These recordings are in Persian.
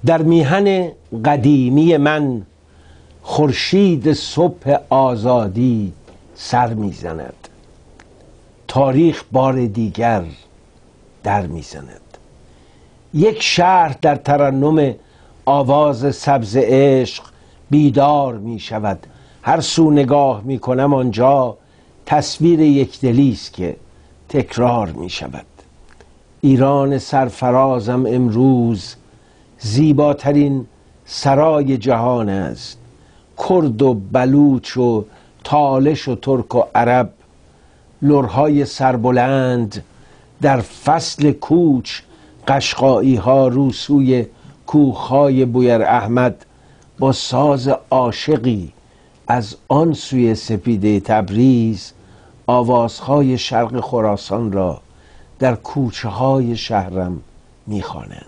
در میهن قدیمی من خورشید صبح آزادی سر میزند، تاریخ بار دیگر در میزند. یک شهر در ترنم آواز سبز عشق بیدار می شود. هر سو نگاه می کنم آنجا تصویر یکدلی است که تکرار می شود. ایران سرفرازم امروز زیباترین سرای جهان است. کرد و بلوچ و تالش و ترک و عرب، لرهای سربلند در فصل کوچ، قشقایی ها روسوی کوههای بویر احمد، با ساز عاشقی از آن سوی سپیده تبریز آوازهای شرق خراسان را در کوچه های شهرم میخوانند.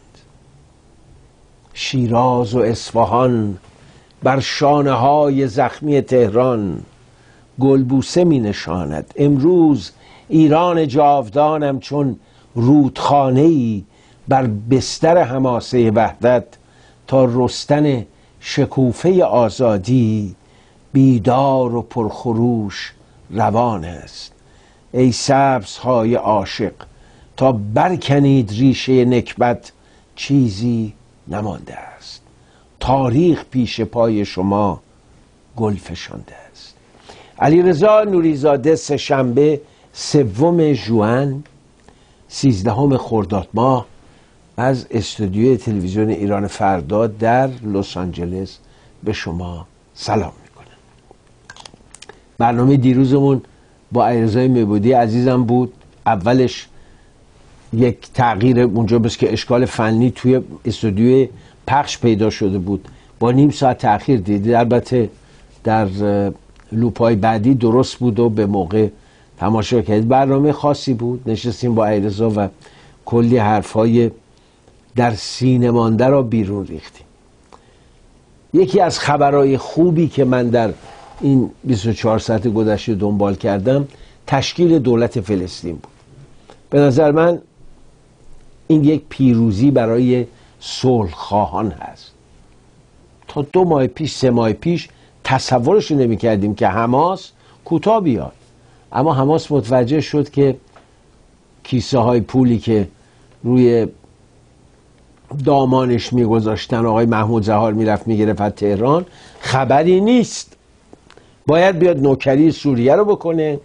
شیراز و اصفهان بر شانه های زخمی تهران گلبوسه می نشاند. امروز ایران جاودانم چون رودخانه‌ای بر بستر حماسه وحدت تا رستن شکوفه آزادی بیدار و پرخروش روان است. ای سبزهای عاشق، تا برکنید ریشه نکبت چیزی نمانده است. تاریخ پیش پای شما گل فشانده است. علیرضا نوریزاده، سه‌شنبه 3 ژوئن 13 خرداد ماه، از استودیوی تلویزیون ایران فردا در لس آنجلس به شما سلام میکنم. برنامه دیروزمون با علیرضا میبودی عزیزم بود. اولش یک تغییر اونجا بس که اشکال فنی توی استودیوی پخش پیدا شده بود، با نیم ساعت تأخیر دیدید. البته در لوپای بعدی درست بود و به موقع تماشا کردید. برنامه خاصی بود، نشستیم با علیرضا و کلی حرفای در سینه مانده را بیرون ریختیم. یکی از خبرهای خوبی که من در این 24 ساعت گذشته دنبال کردم تشکیل دولت فلسطین بود. به نظر من این یک پیروزی برای صلح خواهان هست. تا 2 ماه پیش 3 ماه پیش تصورش نمی کردیم که حماس کوتاه بیاد، اما حماس متوجه شد که کیسه های پولی که روی دامانش میگذاشتن آقای محمود زهار میرفت میگرفت از تهران خبری نیست. باید بیاد نوکری سوریه رو بکنه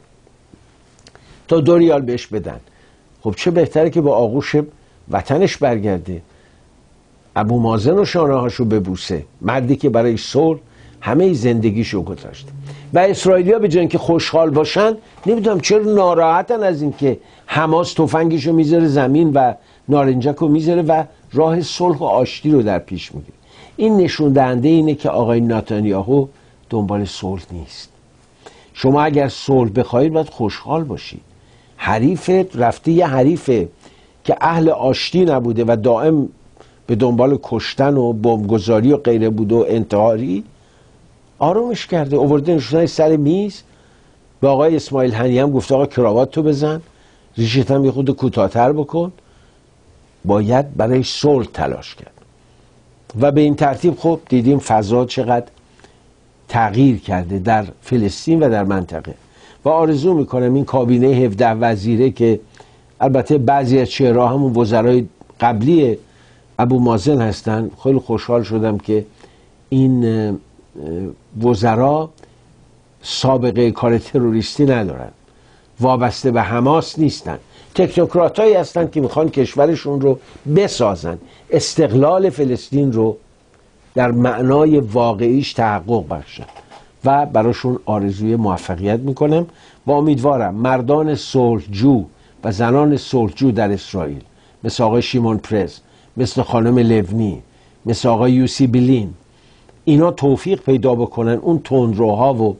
تا 2 ریال بهش بدن. خب چه بهتره که با آغوش وطنش برگرده، ابو مازن و شانه هاشو ببوسه، مردی که برای صلح همه زندگیشو گذاشت. و اسرائیلیا به جای اینکه خوشحال باشن، نمیدونم چرا ناراحتن از این که حماس تفنگشو میذاره زمین و نارنجکو میذاره و راه صلح و آشتی رو در پیش میگیره. این نشون دهنده اینه که آقای نتانیاهو دنبال صلح نیست. شما اگر صلح بخواید باید خوشحال باشید. حریفت رفته، یه حریفه که اهل آشتی نبوده و دائم به دنبال کشتن و بمبگذاری و غیره بوده و انتحاری، آرومش کرده، آورده نشونای سر میز. به آقای اسماعیل هنی هم گفته آقا کراوات تو بزن، ریشت هم یه خود کوتاه‌تر بکن. باید برای صلح تلاش کرد و به این ترتیب خب دیدیم فضا چقدر تغییر کرده در فلسطین و در منطقه. و آرزو میکنم این کابینه 17 وزیره که البته بعضی از چهره‌ها همون وزرای قبلی ابو مازن هستن، خیلی خوشحال شدم که این وزرا سابقه کار تروریستی ندارن، وابسته به حماس نیستن، تکنوکراتایی هستن که میخوان کشورشون رو بسازن، استقلال فلسطین رو در معنای واقعیش تحقق بخشن و براشون آرزوی موفقیت میکنم و امیدوارم مردان صلحجو و زنان صلحجو در اسرائیل مثل آقای شیمون پرز، مثل خانم لونی، مثل آقای یوسی بیلین، اینا توفیق پیدا بکنن اون تندروها و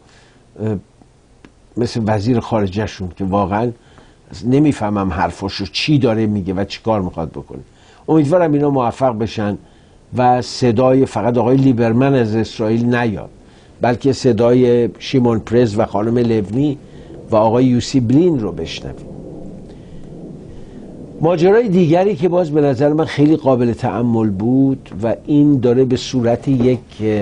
مثل وزیر خارجهشون که واقعا نمیفهمم حرفاشو چی داره میگه و چی کار میخواد بکنه. امیدوارم اینا موفق بشن و صدای فقط آقای لیبرمن از اسرائیل نیاد، بلکه صدای شیمون پرز و خانم لونی و آقای یوسی بلین رو بشنویم. ماجرای دیگری که باز به نظر من خیلی قابل تأمل بود و این داره به صورت یک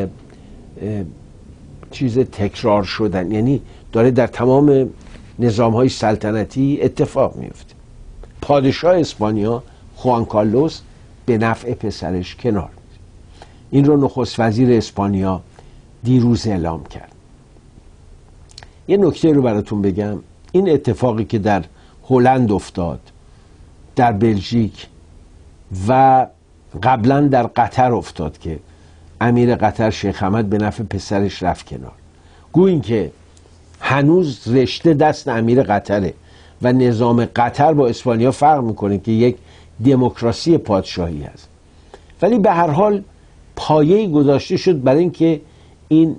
چیز تکرار شدن، یعنی داره در تمام نظام‌های سلطنتی اتفاق میفته. پادشاه اسپانیا خوان کارلوس به نفع پسرش کنار میره. این رو نخست وزیر اسپانیا دیروز اعلام کرد. یه نکته رو براتون بگم. این اتفاقی که در هلند افتاد، در بلژیک و قبلا در قطر افتاد که امیر قطر شیخ حمد به نفع پسرش رفت کنار، گویین که هنوز رشته دست امیر قطره و نظام قطر با اسپانیا فرق میکنه که یک دموکراسی پادشاهی هست، ولی به هر حال پایه‌ای گذاشته شد برای اینکه این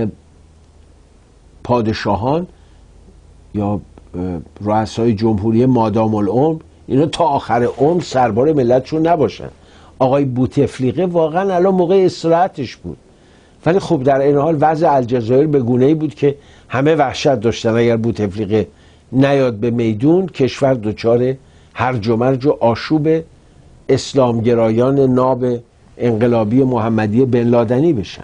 پادشاهان یا رؤسای جمهوری مادام العمر اینا تا آخر عمر سربار ملتشون نباشن. آقای بوتفلیقه واقعا الان موقع استراحتش بود، ولی خب در این حال وضع الجزایر به گونه‌ای بود که همه وحشت داشتن اگر بوتفلیقه نیاد به میدون کشور دچار هرج و مرج و آشوب اسلامگرایان ناب انقلابی محمدی بن لادنی بشن.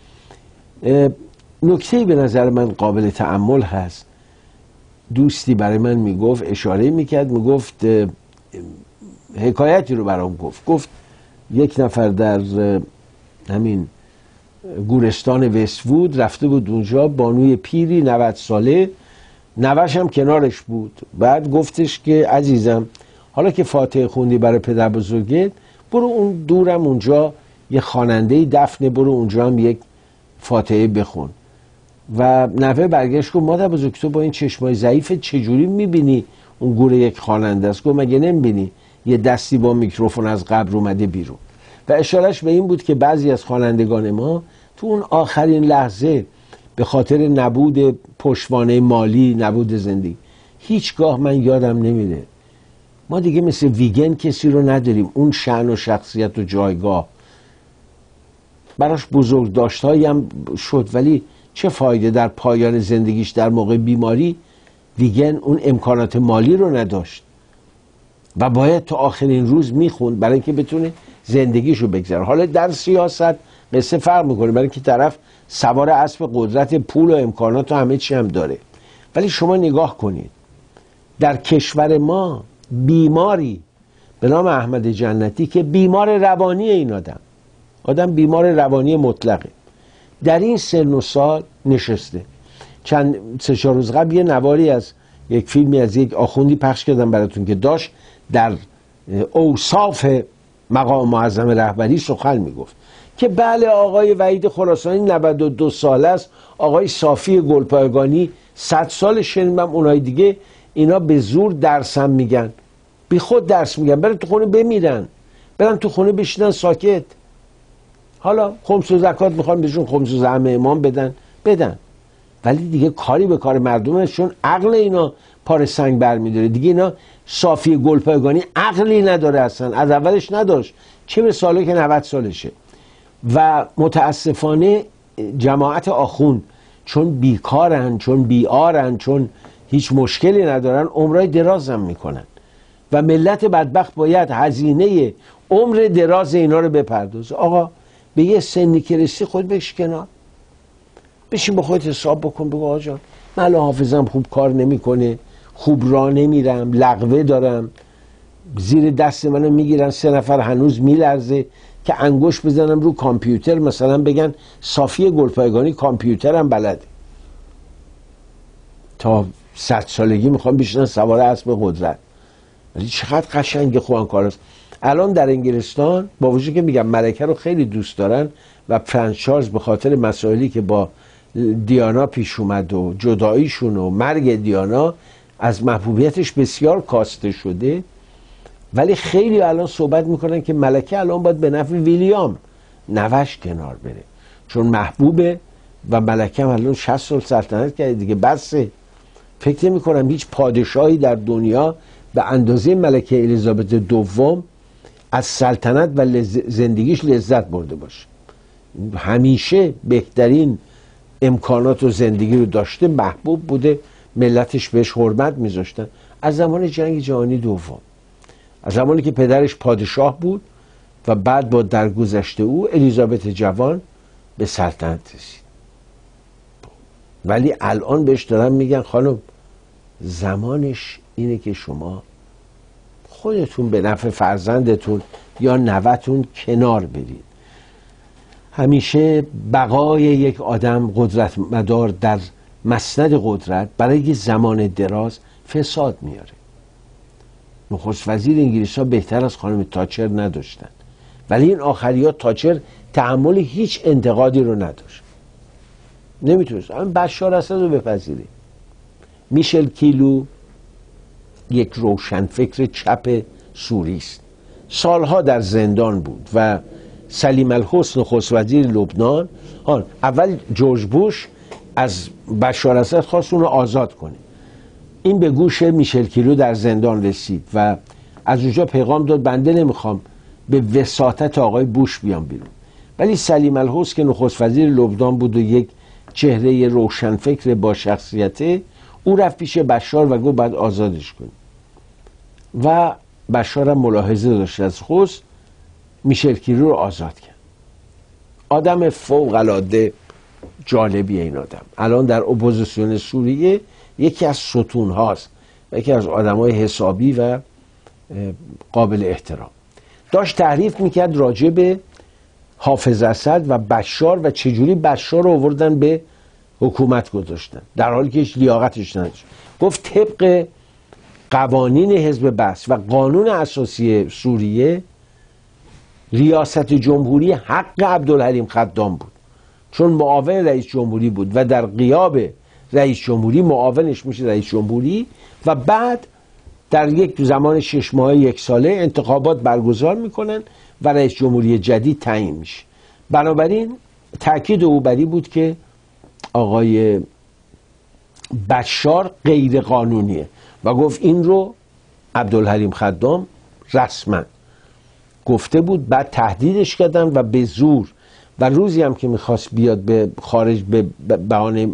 نکته‌ای به نظر من قابل تأمل هست. دوستی برای من میگفت، اشاره میکرد، میگفت حکایتی رو برام گفت یک نفر در همین گورستان وست‌وود رفته بود اونجا، بانوی پیری 90 ساله، نوش هم کنارش بود. بعد گفتش که عزیزم حالا که فاتحه خوندی برای پدر بزرگت، برو اون دورم اونجا یه خواننده دفنه، برو اونجا هم یک فاتحه بخون. و نوه برگشت گفت مادر بزرگ تو با این چشمای ضعیفت چجوری میبینی اون گور یک خواننده است؟ گفت مگه نمیبینی یه دستی با میکروفون از قبر اومده بیرون؟ و اشارش به این بود که بعضی از خوانندگان ما تو اون آخرین لحظه به خاطر نبود پشتوانه مالی، نبود زندگی، هیچگاه من یادم نمیره ما دیگه مثل ویگن کسی رو نداریم اون شأن و شخصیت و جایگاه. براش بزرگ داشتهایی هم شد، ولی چه فایده در پایان زندگیش در موقع بیماری ویگن اون امکانات مالی رو نداشت و باید تا آخرین روز میخوند برای اینکه بتونه زندگیشو بگذره. حالا در سیاست قصه فرق میکنه، برای اینکه طرف سوار اسب قدرت، پول و امکانات و همه چی هم داره، ولی شما نگاه کنید در کشور ما بیماری به نام احمد جنتی که بیمار روانی، این آدم بیمار روانی مطلقه، در این سن و سال نشسته. چند 3-4 روز قبل یه نواری از یک فیلمی از یک آخوندی پخش کردم براتون که داشت در اوصاف مقام معظم رهبری سخن میگفت که بله آقای وحید خراسانی 92 ساله است، آقای صافی گلپایگانی 100 سال، شنیدم اونای دیگه اینا به زور درسم میگن، بی خود درس میگن، برن تو خونه بمیرن، برن تو خونه بشینن ساکت. حالا خمس و زکات میخوان بهشون خمس و زعم امام بدن، ولی دیگه کاری به کار مردم هست، چون عقل اینا پار سنگ برمیداره دیگه. اینا صافی گلپایگانی عقلی نداره، اصلا از اولش نداشت، چه به ساله که 90 سالشه. و متاسفانه جماعت آخوند چون بیکارن، چون بیارن، چون هیچ مشکلی ندارن، عمرای درازم میکنن و ملت بدبخت باید هزینه عمر دراز اینا رو بپردازه. آقا به یه سنی که رسی خود بکش کنار، بشین با خودت حساب بکن، بگو آقا جان من الان حافظم خوب کار نمیکنه، خوب راه نمیرم، لغوه دارم، زیر دست منو میگیرن 3 نفر هنوز میلرزه که انگوش بزنم رو کامپیوتر، مثلا بگن صافی گلپایگانی کامپیوترم بلده، تا 100 سالگی میخوام بشینن سوار اسب قدرت. ولی چقدر قشنگه خوان کارلوس. الان در انگلستان با وجود که میگم ملکه رو خیلی دوست دارن و پرنس چارلز به خاطر مسائلی که با دیانا پیش اومد و جداییشون و مرگ دیانا از محبوبیتش بسیار کاسته شده، ولی خیلی الان صحبت میکنن که ملکه الان باید به نفع ویلیام نوش کنار بره، چون محبوبه و ملکه هم الان 60 سال سلطنت کرده دیگه، بسه. فکر نمی‌کنم هیچ پادشاهی در دنیا به اندازه ملکه الیزابت دوم از سلطنت و زندگیش لذت برده باشه. همیشه بهترین امکانات و زندگی رو داشته، محبوب بوده، ملتش بهش حرمت میذاشتن از زمان جنگ جهانی دوم. از زمانی که پدرش پادشاه بود و بعد با درگذشته او الیزابت جوان به سلطنت رسید. ولی الان بهش دارن میگن خانم زمانش اینه که شما خودتون به نفع فرزندتون یا نوتون کنار برید. همیشه بقای یک آدم قدرت مدار در مسند قدرت برای یک زمان دراز فساد میاره. نخست وزیر انگلیس ها بهتر از خانم تاچر نداشتن، ولی این آخری ها تاچر تحمل هیچ انتقادی رو نداشت، نمیتونست. اما بشار اسد رو بپذیری. میشل کیلو یک روشنفکر چپ سوری است، سالها در زندان بود و سلیم الحسن نخست وزیر لبنان، اول جورج بوش از بشار اسد خواست اون رو آزاد کنه. این به گوش میشل کیلو در زندان رسید و از اونجا پیغام داد بنده نمیخوام به وساطت آقای بوش بیام بیرون. ولی سلیم الحسن که نخست وزیر لبنان بود و یک چهره روشنفکر با شخصیته، او رفت پیش بشار و گفت باید آزادش کنی و بشار هم ملاحظه داشت از خود میشل کیلو رو آزاد کرد. آدم فوق العاده جالبیه این آدم. الان در اپوزیسیون سوریه یکی از ستون هاست و یکی از آدمای حسابی و قابل احترام. داشت تعریف میکرد راجع به حافظ اسد و بشار و چجوری بشار رو آوردن به حکومت گذاشتن در حالی که هیچ لیاقتش نداشت. گفت طبق قوانین حزب بعث و قانون اساسی سوریه ریاست جمهوری حق عبدالحلیم خدام بود، چون معاون رئیس جمهوری بود و در غیاب رئیس جمهوری معاونش میشه رئیس جمهوری و بعد در یک زمان 6 ماهه 1 ساله انتخابات برگزار میکنن و رئیس جمهوری جدید تعیین میشه. بنابراین تاکید او بر این بود که آقای بشار غیر قانونیه و گفت این رو عبدالحلیم خدام رسما گفته بود. بعد تهدیدش کردن و به زور و روزی هم که میخواست بیاد به خارج به بهانه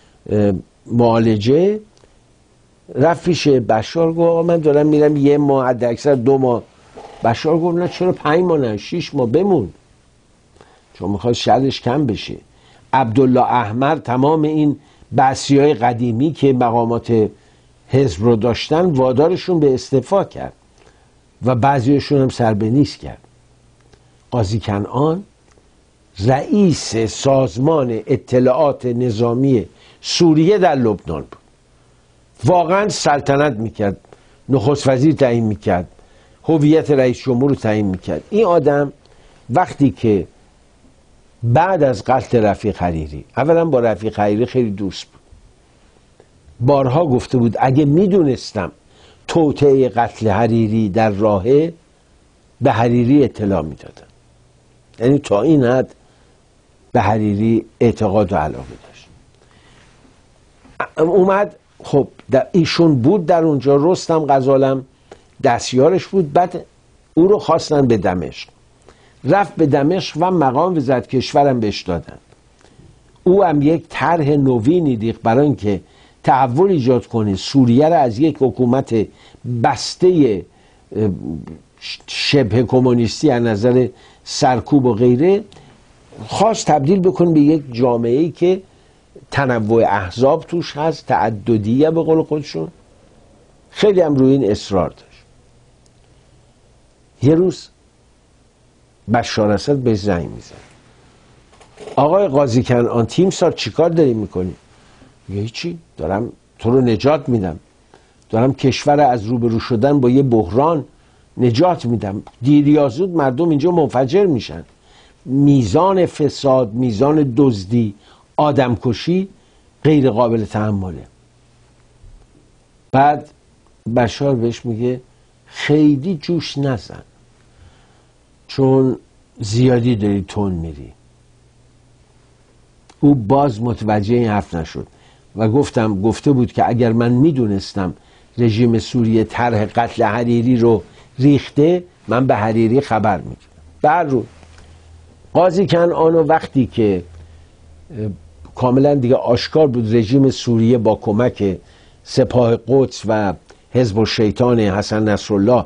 معالجه رفت پیش بشار گفت من دارم میرم 1 ماه حداکثر 2 ماه. بشار گفت نه چرا 5 ماه نه 6 ماه بمون، چون میخواد شرش کم بشه. عبدالله احمر تمام این بعثیای قدیمی که مقامات حزب رو داشتن وادارشون به استعفا کرد و بعضیشون هم سر به نیست کرد. قاضی کنعان رئیس سازمان اطلاعات نظامی سوریه در لبنان بود، واقعا سلطنت میکرد، نخست وزیر تعیین میکرد، هویت رئیس جمهور رو تعیین میکرد. این آدم وقتی که بعد از قتل رفیق حریری، اولا با رفیق حریری خیلی دوست بود، بارها گفته بود اگه میدونستم توطئه قتل حریری در راهه به حریری اطلاع میدادم. یعنی تا این حد به حریری اعتقاد و علاقه داشت. اومد خب ایشون بود در اونجا، رستم غزالم دستیارش بود. بعد او رو خواستن به دمشق، رفت به دمشق و مقام وزارت کشورم بهش دادن. او هم یک طرح نوینی ریخت برای اینکه تحول ایجاد کنه، سوریه را از یک حکومت بسته شبه کمونیستی از نظر سرکوب و غیره خواست تبدیل بکنه به یک جامعه‌ای که تنوع احزاب توش هست، تعددیه به قول خودشون. خیلی هم روی این اصرار داشت. یه روز بشار اسد به زنگ میزن، آقای قاضی کنعان تیمسار چیکار داری میکنی؟ میگه هیچی، دارم تو رو نجات میدم، دارم کشور از روبرو شدن با یه بحران نجات میدم، دیر یا زود مردم اینجا منفجر میشن، میزان فساد، میزان دزدی، آدمکشی غیر قابل تحمله. بعد بشار بهش میگه خیلی جوش نزن چون زیادی داری تون میری. او باز متوجه این حرف نشد و گفته بود که اگر من میدونستم رژیم سوریه طرح قتل حریری رو ریخته من به حریری خبر میدم. بر قاضی کنعان وقتی که کاملا دیگه آشکار بود رژیم سوریه با کمک سپاه قدس و حزب الشیطان حسن نصرالله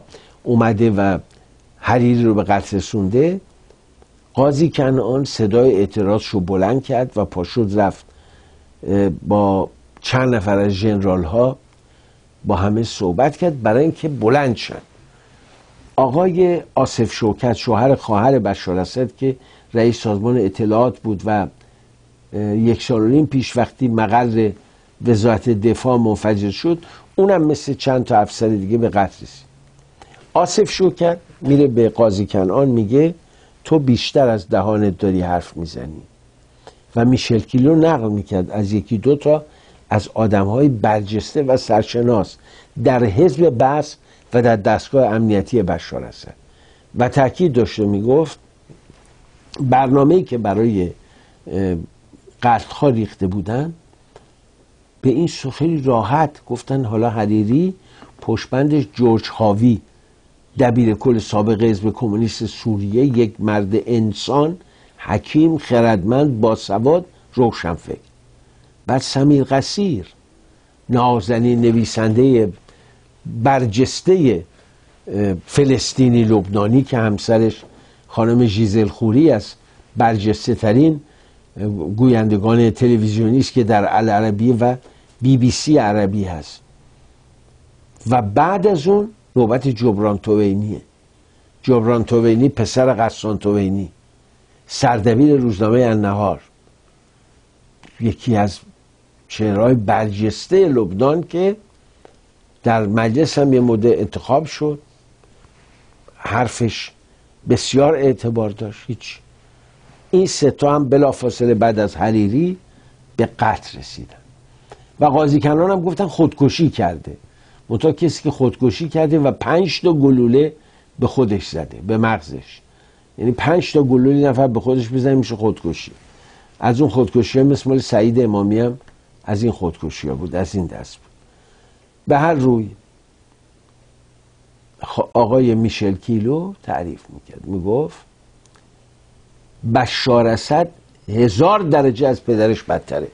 اومده و حریری رو به قتل رسونده، قاضی کنعان صدای اعتراضش رو بلند کرد و پاشد رفت با چند نفر از ژنرال ها با همه صحبت کرد برای اینکه بلند شن. آقای آصف شوکت، شوهر خواهر بشار اسد که رئیس سازمان اطلاعات بود و 1 سال و نیم پیش وقتی مقر وزارت دفاع منفجر شد، اونم مثل چند تا افسر دیگه به قتل رسید. آصف شوکت میره به قاضی کنعان میگه تو بیشتر از دهانت داری حرف میزنی و میشل کیلو نقل میکرد از 1-2 تا از آدمهای برجسته و سرشناس در حزب بعث و در دستگاه امنیتی بشار اسد و تاکید داشت و میگفت برنامه‌ای که برای قتل‌ها ریخته بودن به این خیلی راحت گفتن حالا حریری پشتبندش جورج هاوی، دبیر کل سابق حزب کمونیست سوریه، یک مرد انسان، حکیم، خردمند، باسواد، روشنفکر. بعد سمیر قصیر، نازنین نویسنده برجسته فلسطینی لبنانی که همسرش خانم ژیزل خوری است، برجسته ترین گویندگان تلویزیونی است که در العربی و BBC عربی هست. و بعد از اون نوبت جبران توینیه. جبران توینی پسر غسان توینی، سردبیر روزنامه النهار، یکی از چهره‌های برجسته لبنان که در مجلس هم یه مدت انتخاب شد، حرفش بسیار اعتبار داشت. هیچ. این 3 تا هم بلافاصله بعد از حریری به قتل رسیدن و قاضی کنعان هم گفتن خودکشی کرده، منتها کسی که خودکشی کرده و 5 تا گلوله به خودش زده، به مغزش. یعنی 5 تا گلوله نفر به خودش بزنه میشه خودکشی. از اون خودکشی ها مثل مال سعید امامی هم از این خودکشی ها بود، از این دست بود. به هر روی آقای میشل کیلو تعریف میکرد، میگفت بشار اسد 1000 درجه از پدرش بدتره.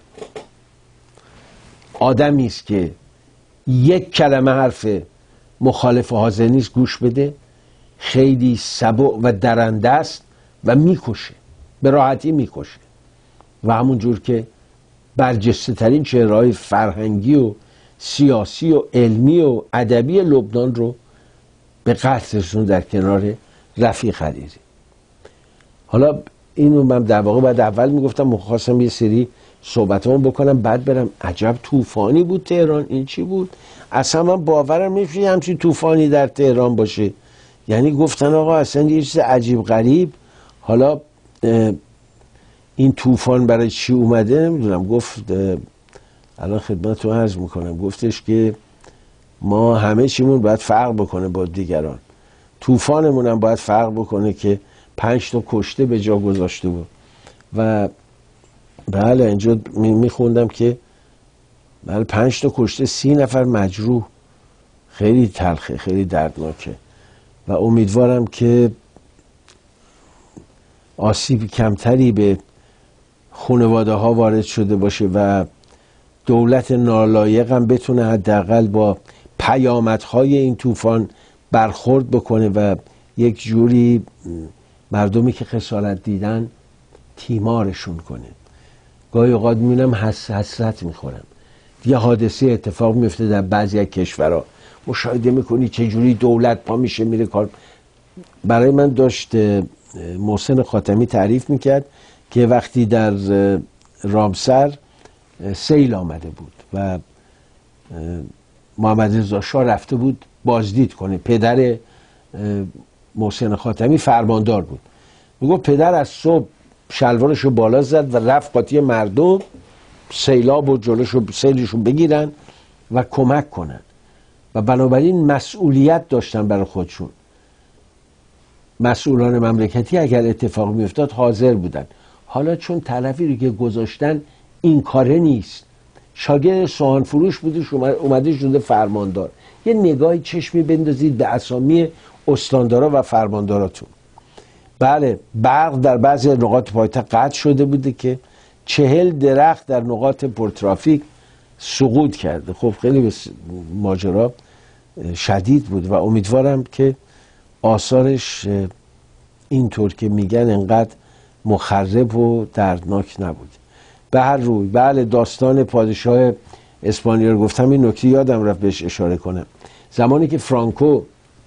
آدمی است که 1 کلمه حرف مخالف حاضر نیست گوش بده، خیلی سبک و درنده است و میکشه، به راحتی میکشه و همون جور که برجسته ترین چهره‌های فرهنگی و سیاسی و علمی و ادبی لبنان رو به قتل رسوند در کنار رفیق حریری. حالا اینو من در واقع بعد اول میگفتم مخواستم یه سری صحبتامو بکنم بعد برم عجب طوفانی بود تهران، این چی بود؟ اصلا من باورم نمیشه همچین طوفانی در تهران باشه. یعنی گفتن آقا اصلا یه چیز عجیب غریب. حالا این طوفان برای چی اومده نمیدونم. گفت الان خدمتتون عرض میکنم، گفتش که ما همه چیمون باید فرق بکنه با دیگران، طوفانمون هم باید فرق بکنه که 5 تا کشته به جا گذاشته بود. و بله اینجا میخوندم که بله 5 تا کشته 30 نفر مجروح. خیلی تلخه، خیلی دردناکه و امیدوارم که آسیب کمتری به خانواده ها وارد شده باشه و دولت نالایق هم بتونه حداقل با پیامدهای این طوفان برخورد بکنه و یک جوری مردمی که خسارت دیدن تیمارشون کنه. گاهی اوقات میبینم حسرت میخورم، یه حادثه اتفاق میفته در بعضی از کشورها، مشاهده میکنی چه جوری دولت پا میشه میره کار. برای من داشت محسن خاتمی تعریف میکرد که وقتی در رامسر سیل آمده بود و محمد رضا شاه رفته بود بازدید کنه، پدر محسن خاتمی فرماندار بود، میگفت پدر از صبح شلوارشو بالا زد و رفت قاطی مردم سیلاب و جلوشو سیلشو بگیرن و کمک کنن و بنابراین مسئولیت داشتن برای خودشون. مسئولان مملکتی اگر اتفاق میافتاد حاضر بودن. حالا چون طرفی رو که گذاشتن این کاره نیست، شاگرد سوهان فروش بودش اومده شده فرماندار، یه نگاهی چشمی بندازید به اسامی استاندارا و فرمانداراتون. بله برق در بعضی نقاط پایتخت قطع شده بوده که 40 درخت در نقاط پرترافیک سقوط کرده. خب خیلی ماجرا شدید بود و امیدوارم که آثارش اینطور که میگن انقدر مخرب و دردناک نبود. به هر روی بله، داستان پادشاه اسپانیا رو گفتم، این نکته یادم رفت بهش اشاره کنم. زمانی که فرانکو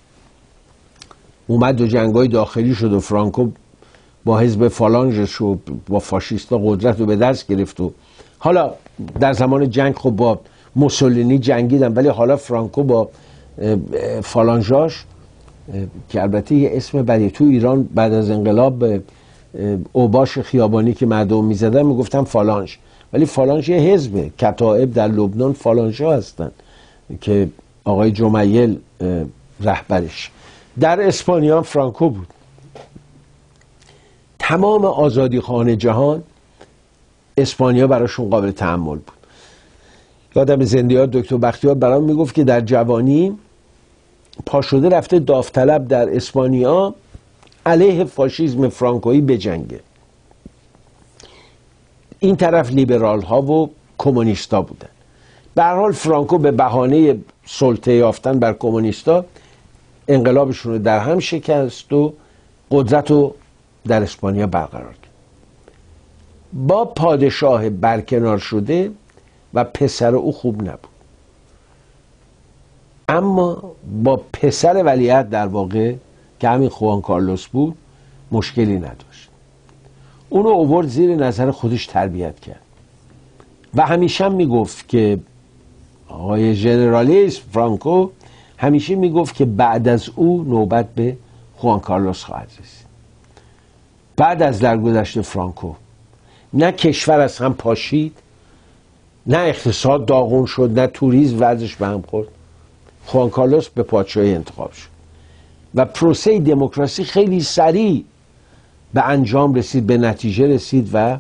اومد و جنگای داخلی شد و فرانکو با حزب فالانژش و با فاشیستا قدرت رو به دست گرفت و حالا در زمان جنگ خب با موسولینی جنگیدن، ولی حالا فرانکو با فالانژاش که البته یه اسم بدی تو ایران بعد از انقلاب به اوباش خیابانی که مردم میزدن میگفتن فالانژ، ولی فالانژ یه حزبه، کتائب در لبنان فالانژا هستن که آقای جمیل رهبرش. در اسپانیا فرانکو بود. تمام آزادیخواهان جهان اسپانیا براشون قابل تحمل بود. یادم زندیات دکتر بختیار برام میگفت که در جوانی پا شده رفته داوطلب در اسپانیا علیه فاشیسم فرانکویی بجنگه. این طرف لیبرال ها و کمونیستا بودن. به هر حال فرانکو به بهانه سلطه یافتن بر کمونیستا انقلابشون رو در هم شکست و قدرت رو در اسپانیا برقرار کرد. با پادشاه برکنار شده و پسر او خوب نبود، اما با پسر ولیعهد در واقع که همین خوان کارلوس بود مشکلی نداشت. اونو آورد زیر نظر خودش تربیت کرد و همیشه میگفت که آقای ژنرالیس فرانکو همیشه میگفت که بعد از او نوبت به خوان کارلوس خواهد رسید. بعد از درگذشت فرانکو نه کشور از هم پاشید، نه اقتصاد داغون شد، نه توریسم وضعش به هم خورد. خوان کارلوس به پادشاهی انتخاب شد و پروسه دموکراسی خیلی سریع به انجام رسید، به نتیجه رسید و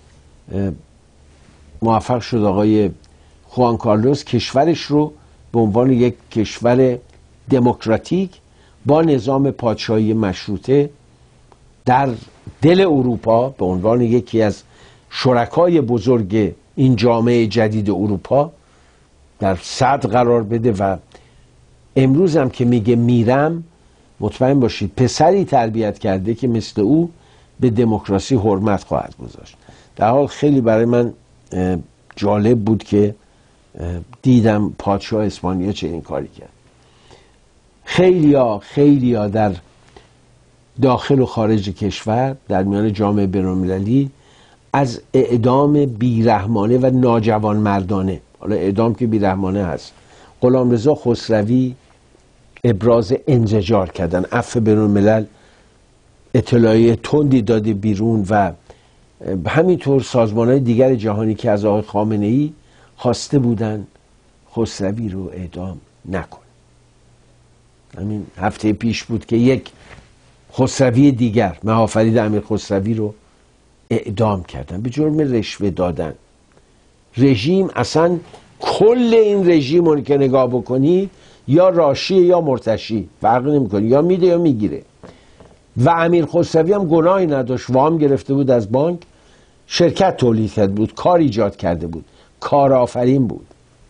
موفق شد آقای خوان کارلوس کشورش رو به عنوان یک کشور دموکراتیک با نظام پادشاهی مشروطه در دل اروپا به عنوان یکی از شرکای بزرگ این جامعه جدید اروپا در صدر قرار بده. و امروز هم که میگه میرم، مطمئن باشید پسری تربیت کرده که مثل او به دموکراسی حرمت خواهد گذاشت. در حال خیلی برای من جالب بود که دیدم پادشاه اسپانیا چه این کاری کرد. خیلیا در داخل و خارج کشور در میان جامعه بین‌المللی از اعدام بیرحمانه و ناجوانمردانه، حالا اعدام که بیرحمانه هست، غلامرضا خسروی ابراز انزجار کردن. عفو بین‌الملل اطلاعیه تندی داده بیرون و همینطور سازمان‌های دیگر جهانی که از آقای خامنه‌ای خواسته بودن خسروی رو اعدام نکن. همین هفته پیش بود که یک خسروی دیگر، مهافرید امیر خسروی رو اعدام کردن به جرم رشوه دادن. رژیم اصلا کل این رژیم رو که نگاه بکنید یا راشی یا مرتشی فرق نمی‌کنه، یا میده یا میگیره. و امیر خسروی هم گناهی نداشت، وام گرفته بود از بانک، شرکت تولید کرده بود، کار ایجاد کرده بود، کارآفرین بود.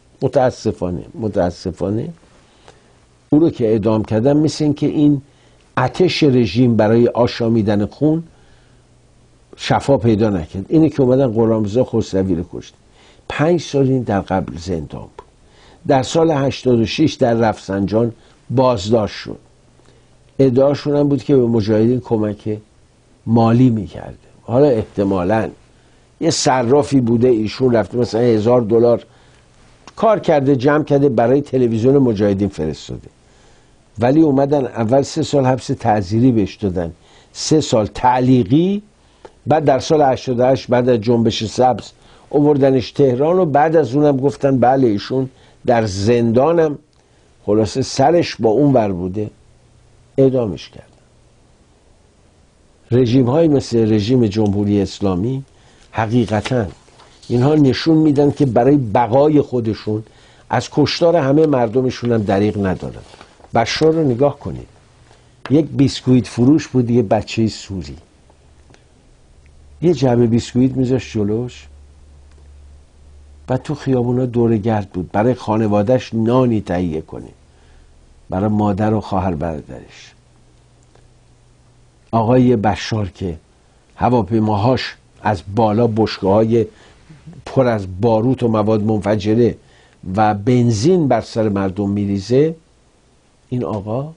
متاسفانه او رو که اعدام کردن، مثل این که این آتش رژیم برای آشامیدن خون شفا پیدا نکرد. اینه که اومدن غلامرضا خسروی رو کشت. 5 سال این در قبل زندان بود. در سال 86 در رفسنجان بازداشت شد. ادعاشون هم بود که به مجاهدین کمک مالی میکرده. حالا احتمالاً یه صرافی بوده، ایشون رفته مثلا $1000 کار کرده، جمع کرده، برای تلویزیون مجاهدین فرستاده. ولی اومدن اول 3 سال حبس تعزیری بهش دادن، 3 سال تعلیقی. بعد در سال 88 بعد از جنبش سبز آوردنش تهران و بعد از اونم گفتن بله ایشون در زندانم، خلاصه سرش با اون ور بوده، اعدامش کردن. رژیم های مثل رژیم جمهوری اسلامی حقیقتاً اینها نشون میدن که برای بقای خودشون از کشتار همه مردمشون هم دریغ ندارن. بشار رو نگاه کنید، یک بیسکویت فروش بود، یه بچه سوری یه جعبه بیسکویت میذاشت جلوش و تو خیابونا دور گرد بود برای خانوادهش نانی تهیه کنه، برای مادر و خواهر برادرش. آقای بشار که هواپیماهاش از بالا بشکه‌های پر از باروت و مواد منفجره و بنزین بر سر مردم میریزه، این آقا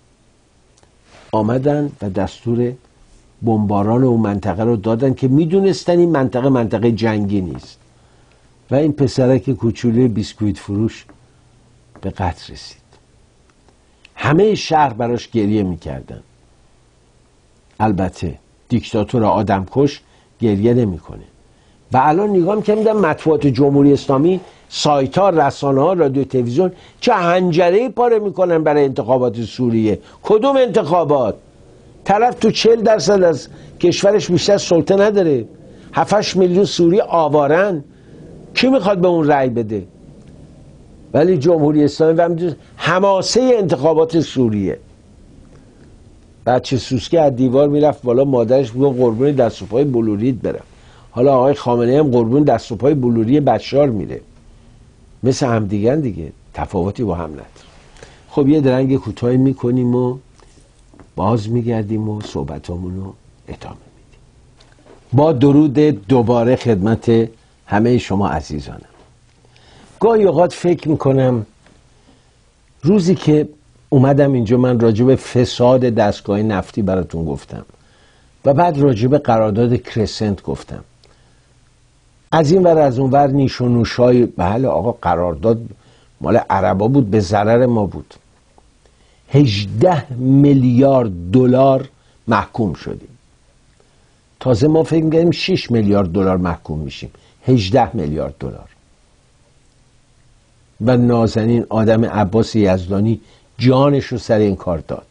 آمدن و دستور بمباران اون منطقه رو دادن که میدونستن این منطقه جنگی نیست و این پسرک کوچولوی بیسکویت فروش به قتل رسید. همه شهر براش گریه میکردن. البته دیکتاتور آدمکش گریه نمیکنه. و الان نگاه میکنم مطبوعات جمهوری اسلامی، سایت ها، رسانه ها، رادیو، تلویزیون چه حنجره‌ای پاره میکنن برای انتخابات سوریه. کدوم انتخابات؟ طرف تو 40% از کشورش بیشتر سلطه نداره، 7-8 میلیون سوری آوارن، کی میخواد به اون رأی بده؟ ولی جمهوری اسلامی حماسه انتخابات سوریه. بچه سوسکی از دیوار میرفت بالا، مادرش میگه قربون دست و پای بلوریت برم. حالا آقای خامنه‌ای هم قربون دست و پای بلوری بشار میره. مثل همدیگن دیگه، تفاوتی با هم نداره. خب یه درنگ کوتاهی میکنیم و باز میگردیم و صحبتامون رو ادامه میدیم. با درود دوباره خدمت همه شما عزیزانم. گاهی اوقات فکر میکنم روزی که اومدم اینجا من راجع به فساد دستگاه نفتی براتون گفتم و بعد راجع به قرارداد کرسنت گفتم، از این ور از اون ور نیش و نوشای، بله آقا قرارداد مال عربا بود، به ضرر ما بود. 18 میلیارد دلار محکوم شدیم. تازه ما فکر می‌کردیم 6 میلیارد دلار محکوم میشیم. 18 میلیارد دلار. و نازنین آدم عباس یزدانی جانش رو سر این کار داد.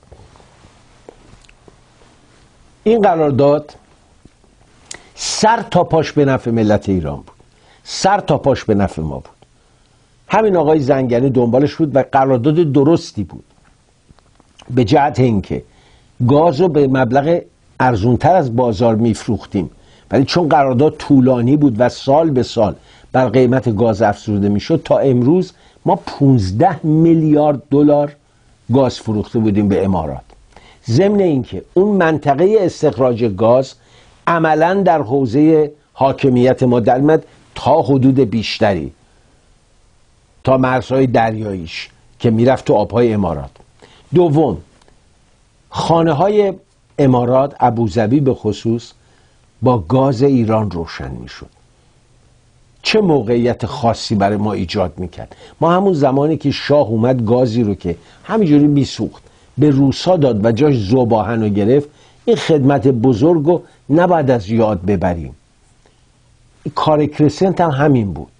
این قرارداد سر تا پاش به نفع ملت ایران بود، سر تا پاش به نفع ما بود. همین آقای زنگنی دنبالش بود و قرارداد درستی بود، به جهت اینکه گاز رو به مبلغ ارزونتر از بازار میفروختیم، ولی چون قرارداد طولانی بود و سال به سال بر قیمت گاز افزوده میشد، تا امروز ما 15 میلیارد دلار گاز فروخته بودیم به امارات. ضمن اینکه اون منطقه استخراج گاز عملاً در حوزه حاکمیت ما درآمد تا حدود بیشتری، تا مرزهای دریاییش که میرفت تو آبهای امارات. دوم، خانه های امارات، ابوظبی به خصوص، با گاز ایران روشن میشد. چه موقعیت خاصی برای ما ایجاد میکرد. ما همون زمانی که شاه اومد گازی رو که همینجوری میسوخت به روسا داد و جاش ذوباهن رو گرفت، این خدمت بزرگ رو نباید از یاد ببریم. کار کرسنت هم همین بود.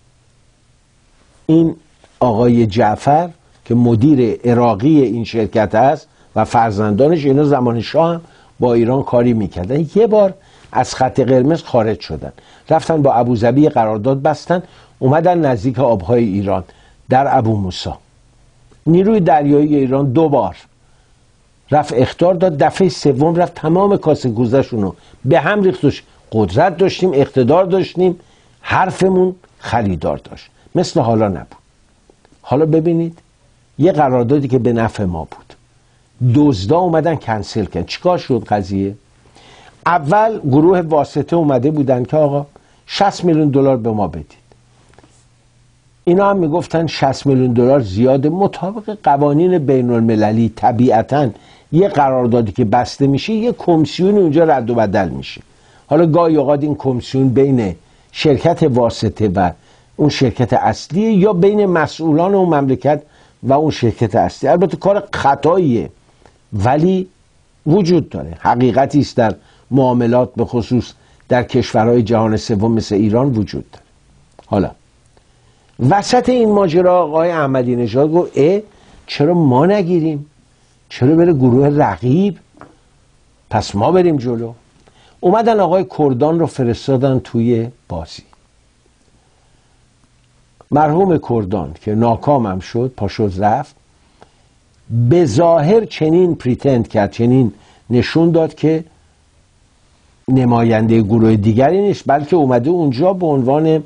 این آقای جعفر که مدیر عراقی این شرکت است و فرزندانش، اینا زمان شاه هم با ایران کاری میکردن. یه بار از خط قرمز خارج شدن، رفتن با ابوظبی قرارداد بستن، اومدن نزدیک آبهای ایران در ابو موسی. نیروی دریایی ایران 2 بار رفت اخطار داد، دفعه سوم رفت تمام کاسه کوزه‌شون رو به هم ریختش. قدرت داشتیم، اقتدار داشتیم، حرفمون خریدار داشت، مثل حالا نبود. حالا ببینید یه قراردادی که به نفع ما بود، دزدا اومدن کنسل کردن. چیکار شد قضیه؟ اول گروه واسطه اومده بودن که آقا 60 میلیون دلار به ما بدید. اینا هم میگفتن 60 میلیون دلار زیاده. مطابق قوانین بین المللی طبیعتاً یه قراردادی که بسته میشه یه کمیسیون اونجا رد و بدل میشه. حالا گاهی اوقات این کمیسیون بین شرکت واسطه و اون شرکت اصلی، یا بین مسئولان اون مملکت و اون شرکت اصلی. البته کار خطاییه ولی وجود داره، حقیقتی است در معاملات، به خصوص در کشورهای جهان سوم مثل ایران وجود داره. حالا وسط این ماجرا آقای احمدی نژاد گفت چرا ما نگیریم؟ چرا بره گروه رقیب؟ پس ما بریم جلو. اومدن آقای کردان رو فرستادن توی بازی. مرحوم کردان که ناکام هم شد، پاشد رفت، به ظاهر چنین پریتند کرد، چنین نشون داد که نماینده گروه دیگری نیست، بلکه اومده اونجا به عنوان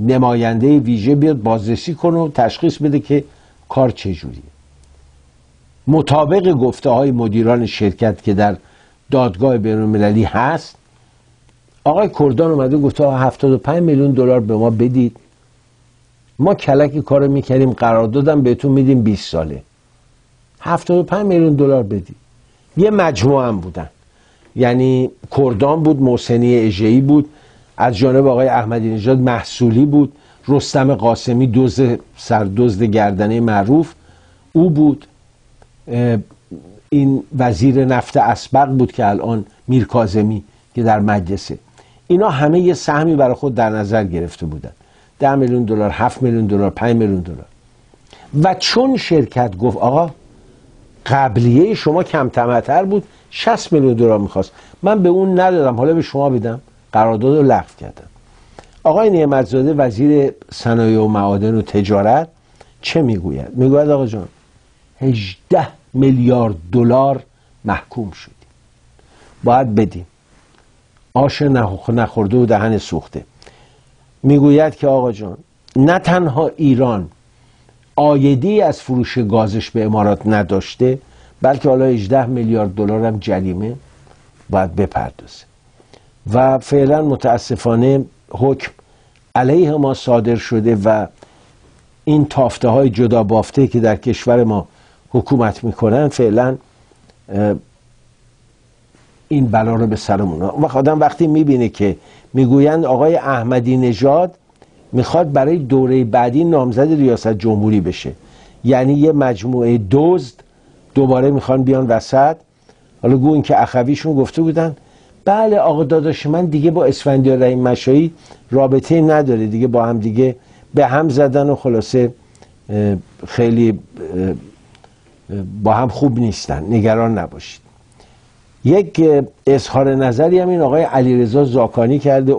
نماینده ویژه بیاد بازرسی کنه و تشخیص بده که کار چجوریه. مطابق گفته های مدیران شرکت که در دادگاه بین‌المللی هست، آقای کردان اومده گفته 75 میلیون دلار به ما بدید، ما کلکی کارو میکردیم، قراردادم بهتون میدیم 20 ساله. 75 میلیون دلار بدید. یه مجموعه هم بودن، یعنی کردان بود، محسنی اژه‌ای بود، از جانب آقای احمدی نژاد محصولی بود، رستم قاسمی سردزد گردنه معروف او بود، این وزیر نفت اسبق بود که الان میرکاظمی که در مجلسه. اینا همه یه سهمی برای خود در نظر گرفته بودن، 10 میلیون دلار، 7 میلیون دلار، 5 میلیون دلار. و چون شرکت گفت آقا قبلیه شما کم طمع‌تر بود، 60 میلیون دلار میخواست، من به اون ندادم، حالا به شما بدم، قرارداد رو لغو کردم. آقای نعمتزاده وزیر صنایع و معادن و تجارت چه میگوید؟ میگوید آقا جان 18 میلیارد دلار محکوم شدیم، باید بدیم. آش نخورده و دهن سوخته. میگوید که آقا جان نه تنها ایران عایدی از فروش گازش به امارات نداشته، بلکه حالا 18 میلیارد دلار هم جریمه باید بپردازه. و فعلا متاسفانه حکم علیه ما صادر شده و این تافته های جدا بافته که در کشور ما حکومت میکنن فعلا این بلا رو به سرمون. و آدم وقتی میبینه که میگویند آقای احمدی نژاد میخواد برای دوره بعدی نامزد ریاست جمهوری بشه، یعنی یه مجموعه دزد دوباره میخوان بیان وسط. حالا گو این که اخویشون گفته بودن بله آقا داداش من دیگه با اسفندیار رحیم مشایی رابطه نداره دیگه، با هم دیگه به هم زدن و خلاصه خیلی با هم خوب نیستن، نگران نباشید. یک اظهار نظری هم این آقای علیرضا زاکانی کرده،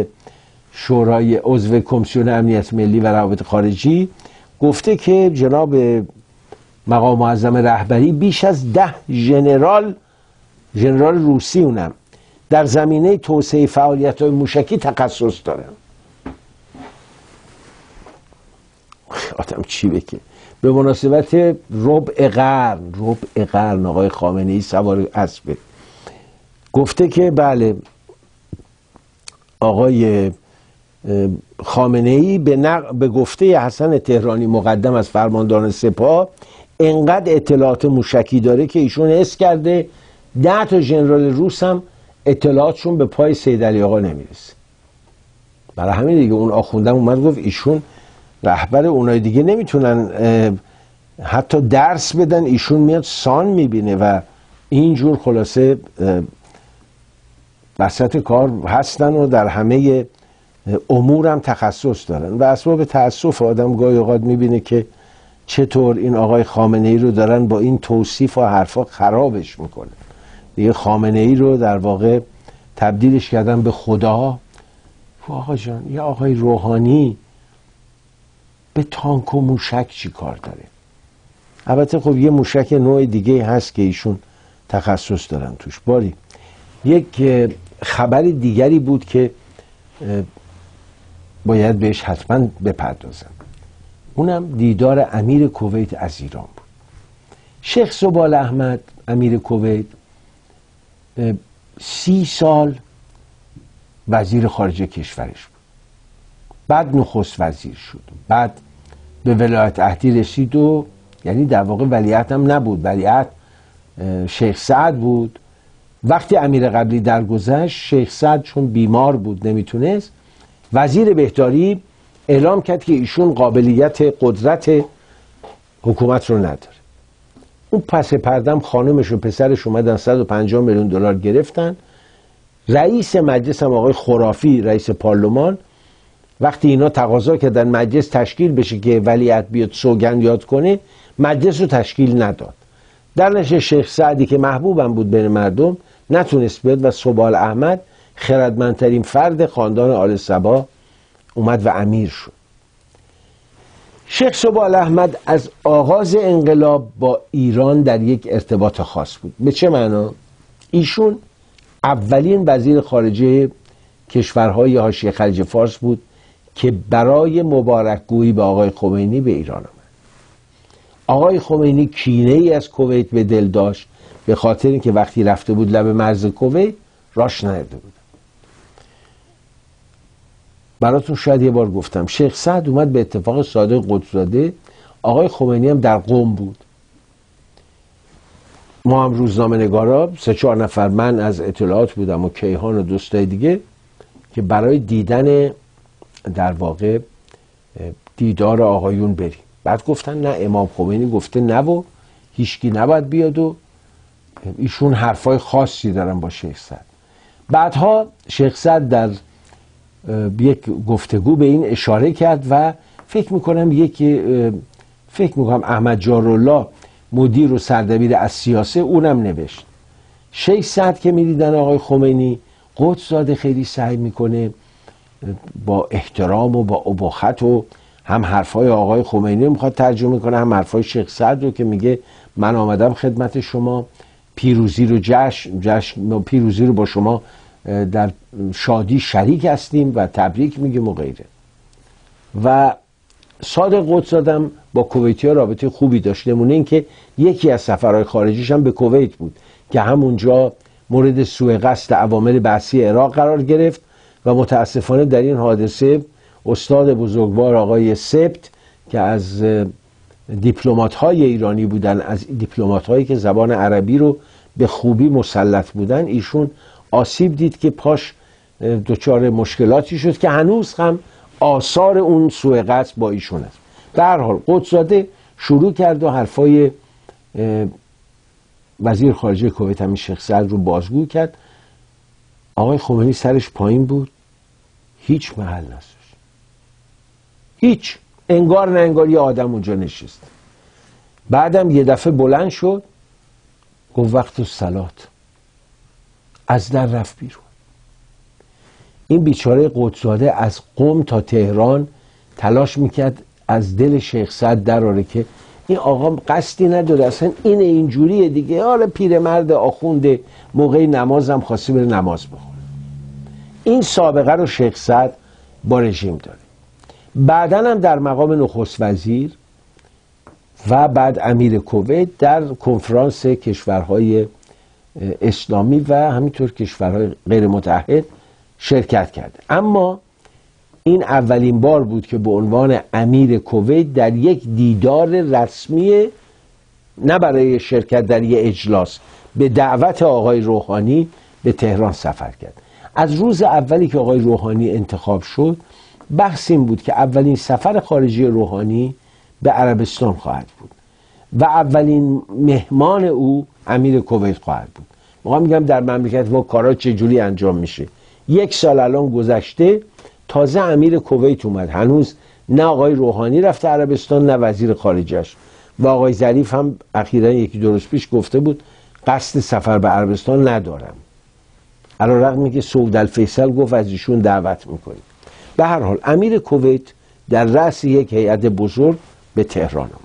عضو کمیسیون امنیت ملی و روابط خارجی، گفته که جناب مقام معظم رهبری بیش از 10 ژنرال روسی اونم در زمینه توسعه فعالیت‌های موشکی تخصص دارن. آدم چی بگه؟ به مناسبت ربع قرن آقای خامنه‌ای سوار اسبه، گفته که بله آقای خامنه‌ای به گفته حسن تهرانی مقدم از فرماندهان سپاه انقدر اطلاعات موشکی داره که ایشون حس کرده 10 تا ژنرال روس هم اطلاعاتشون به پای سید علی آقا نمیرسه. برای همین دیگه اون آخوندم اومد گفت ایشون رهبر، اونای دیگه نمیتونن حتی درس بدن، ایشون میاد سان میبینه و اینجور خلاصه وسط کار هستن و در همه امور هم تخصص دارن. و اسباب تأسف آدم گاهی اوقات میبینه که چطور این آقای خامنه‌ای رو دارن با این توصیف و حرفا خرابش میکنه. دیگه خامنه‌ای رو در واقع تبدیلش کردن به خدا. آقا جان یه آقای روحانی به تانک و موشک چی کار داره؟ البته خب یه موشک نوع دیگه هست که ایشون تخصص دارن توش. باری یک خبر دیگری بود که باید بهش حتما بپردازم، اونم دیدار امیر کویت از ایران بود. شیخ سبحان احمد امیر کویت 30 سال وزیر خارجه کشورش بود، بعد نخست وزیر شد، بعد به ولایت عهدی رسید و یعنی در واقع ولیعت هم نبود، ولیعت شیخ سعد بود. وقتی امیر قبلی درگذشت شیخ سعد چون بیمار بود نمیتونست، وزیر بهداری اعلام کرد که ایشون قابلیت قدرت حکومت رو نداره. اون پس پردم خانمش و پسرش اومدن 150 میلیون دلار گرفتن. رئیس مجلس هم آقای خرافی رئیس پارلمان، وقتی اینا تقاضا کردن مجلس تشکیل بشه که ولیعت بیاد سوگند یاد کنه، مجلس رو تشکیل نداد. در نتیجه شیخ سعدی که محبوبم بود بین مردم نتونست بیاد و سبحان احمد خردمندترین فرد خاندان آل صبا اومد و امیر شد. شیخ سبحان احمد از آغاز انقلاب با ایران در یک ارتباط خاص بود. به چه معنا؟ ایشون اولین وزیر خارجه کشورهای حاشیه خلیج فارس بود که برای مبارکگویی به آقای خمینی به ایران آمد. آقای خمینی کینه ای از کویت به دل داشت، به خاطر اینکه وقتی رفته بود لب مرز کویت راش نیامده بود. براتون شاید یه بار گفتم شیخ سعد اومد به اتفاق صادق قطب‌زاده، آقای خمینی هم در قم بود. ما هم روزنامه نگارا 3-4 نفر، من از اطلاعات بودم و کیهان و دوستای دیگه، که برای دیدن در واقع دیدار آقایون بریم. بعد گفتن نه امام خمینی گفته نه و هیچکی نباید بیاد و ایشون حرفای خاصی دارن با شیخ سعد. بعدها شیخ سعد در یک گفتگو به این اشاره کرد و فکر میکنم احمد جارالله مدیر و سردبیر از سیاسه اونم نوشت. شیخ سعد که میدیدن آقای خمینی، قطب‌زاده خیلی سعی میکنه با احترام و با اباحت و هم حرفای آقای خمینی میخواد ترجمه کنه، هم حرفای شیخ سعد رو که میگه من آمدم خدمت شما، پیروزی رو با شما در شادی شریک هستیم و تبریک میگیم و غیره. و صادق قطب‌زاده با کویتی‌ها رابطه خوبی داشت، نمونه این که یکی از سفرهای خارجیش هم به کویت بود که همونجا مورد سوء قصد عوامل بعثی عراق قرار گرفت و متاسفانه در این حادثه استاد بزرگوار آقای سبت که از دیپلمات‌های ایرانی بودن، از دیپلمات‌هایی که زبان عربی رو به خوبی مسلط بودن، ایشون آسیب دید که پاش دچار مشکلاتی شد که هنوز هم آثار اون سوء قصد با ایشون است. به هر حال قطب‌زاده شروع کرد و حرفای وزیر خارجه کویت همین شیخ سعد رو بازگو کرد. آقای خمینی سرش پایین بود، هیچ محل نذاشت، هیچ، انگار نه انگار یه آدم اونجا نشست. بعدم یه دفعه بلند شد گفت وقت الصلات، از در رفت بیرون. این بیچاره قطب‌زاده از قم تا تهران تلاش میکرد از دل شیخ سعد دراره که این آقا قصدی نداره، اصلا اینجوریه دیگه، حالا پیرمرد آخونده، موقع نمازم خواسته بره نماز بخونه. این سابقه رو شیخ سعد با رژیم داره. بعداً هم در مقام نخست وزیر و بعد امیر کویت در کنفرانس کشورهای اسلامی و همینطور کشورهای غیر متحد شرکت کرده. اما این اولین بار بود که به عنوان امیر کویت در یک دیدار رسمی، نه برای شرکت در یک اجلاس، به دعوت آقای روحانی به تهران سفر کرد. از روز اولی که آقای روحانی انتخاب شد بحث این بود که اولین سفر خارجی روحانی به عربستان خواهد بود و اولین مهمان او امیر کویت خواهد بود. ما میگم در مملکت ما کارا چجوری انجام میشه. 1 سال الان گذشته، تازه امیر کویت اومد، هنوز نه آقای روحانی رفته عربستان نه وزیر خارجش. و آقای ظریف هم اخیراً 1-2 روز پیش گفته بود قصد سفر به عربستان ندارم، علی‌رغم که سعود الفیصل گفت از ایشون دعوت میکنیم. به هر حال امیر کویت در رأس یک هیئت بزرگ به تهران آمد.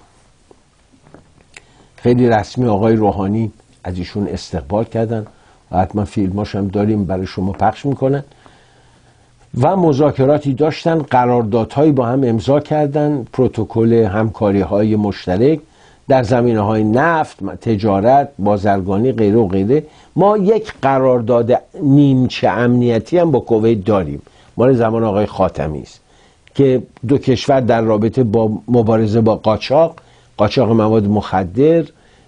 خیلی رسمی آقای روحانی از ایشون استقبال کردن و حتما فیلماش هم داریم برای شما پخش میکنن و مذاکراتی داشتن، قراردادهایی با هم امضا کردن، پروتکل همکاری‌های مشترک در زمینه‌های نفت، تجارت، بازرگانی، غیره و غیره. ما یک قرارداد نیمچه امنیتی هم با کویت داریم، مال زمان آقای خاتمی است، که 2 کشور در رابطه با مبارزه با قاچاق مواد مخدر،